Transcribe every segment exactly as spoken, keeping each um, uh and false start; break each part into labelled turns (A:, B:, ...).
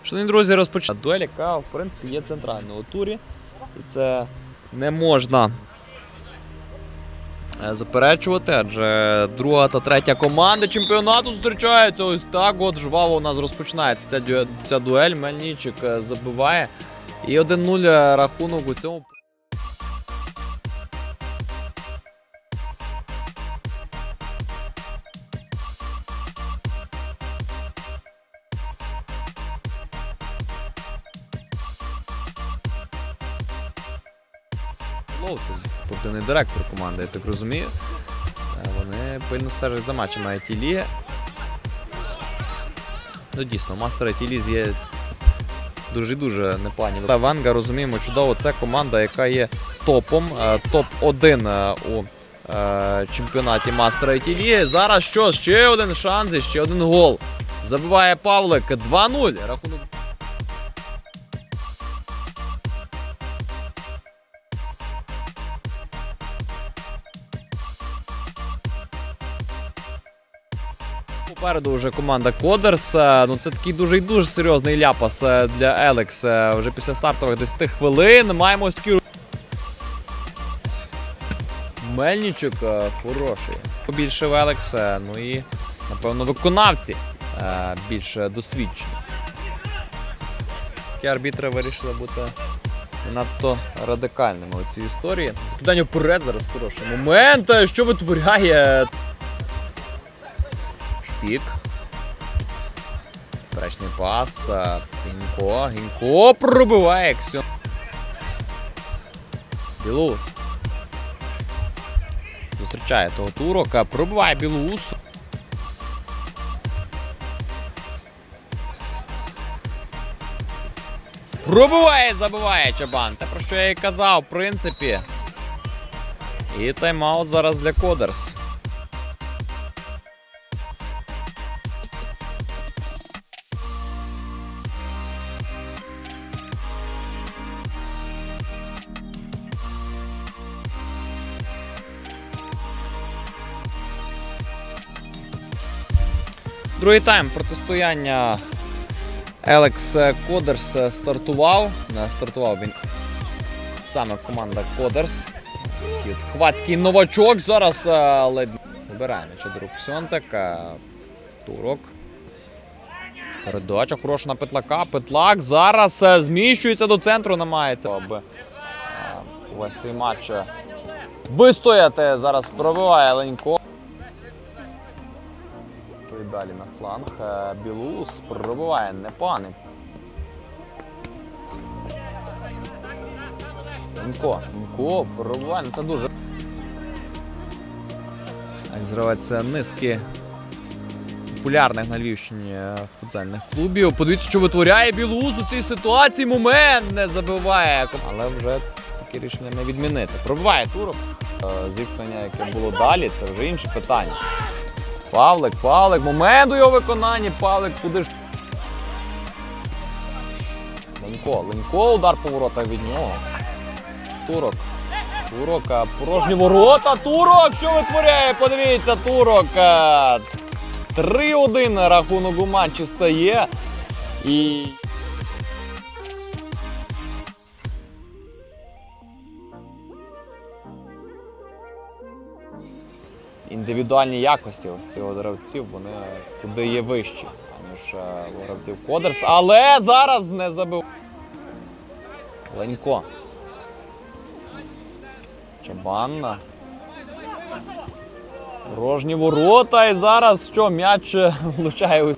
A: Шановні друзі, розпочинаємо дуель, яка, в принципі, є центральною у турі. І це не можна заперечувати, адже друга та третя команди чемпіонату зустрічаються. Ось так от жваво у нас розпочинається ця, ду... ця дуель. Мельничук забиває. І один нуль рахунок у цьому. Це спортивний директор команди, я так розумію. Вони пильно стежать за матчами ай ті ліги. Ну дійсно, мастер ай ті ліги є дуже-дуже непогані. Венга, розуміємо чудово, це команда, яка є топом, топ один у чемпіонаті мастер ай ті ліги. Зараз що? Ще один шанс і ще один гол. Забиває Павлик. два нуль. Рахунок. Попереду вже команда Кодерс. Ну, це такий дуже і дуже серйозний ляпас для Елекс. Вже після стартових десяти хвилин маємо ось такі... Мельничук хороший. Побільше в Елекс, ну і, напевно, виконавці більш досвідчені. Такі арбітри вирішили бути не надто радикальними у цій історії. Закидання вперед зараз хороший момент. Що витворяє? Пік. Прачний пас. Гінько. Гінько пробиває Ксьон. Білоус. Зустрічає того Турок. Пробиває Білоус. Пробиває, забиває Чабан. Те, про що я і казав, в принципі. І тайм-аут зараз для Кодерс. Другий тайм протистояння Елекс Кодерс стартував. Стартував він саме команда Кодерс. Такий от хвацький новачок. Зараз ледь вибирає м'яч до рук Ксьонцек. Турок. Передача хороша на Петлака. Петлак зараз зміщується до центру, намагається, аби весь цей матч вистояти. Зараз пробиває Ленько. І далі на фланг. Білоус пробиває непоганий. Гінько. Гінько пробиває. Ну, це дуже. Зривається низки популярних на Львівщині футзальних клубів. Подивіться, що витворяє Білоус у цій ситуації. Момент не забиває. Але вже таке рішення не відмінити. Пробиває Турок. Зіткнення, яке було далі, це вже інше питання. Павлик, Павлик, момент у його виконанні, Павлик куди ж... Ленько, Ленько, удар по воротах від нього. Турок, Турок, порожні ворота, Турок, що витворяє, подивіться, Турок. три один рахунок у матчі стає. І... Індивідуальні якості ось цих гравців, вони куди є вищі, ніж у гравців Кодерс. Але зараз не забив. Ленько. Чабан. Порожні ворота. І зараз що? М'яч влучає.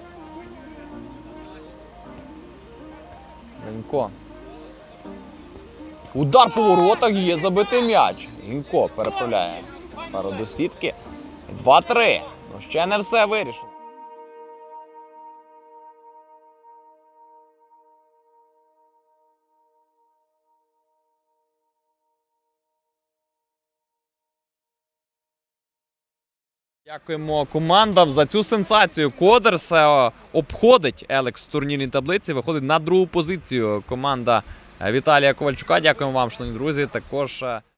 A: Ленько. Удар по воротах, є забитий м'яч. Гінько переправляє сферу до сітки. два три. Ну, ще не все вирішено. Дякуємо командам за цю сенсацію. Кодерс обходить Елекс в турнірній таблиці, виходить на другу позицію команда Віталія Ковальчука. Дякуємо вам, шановні друзі. Також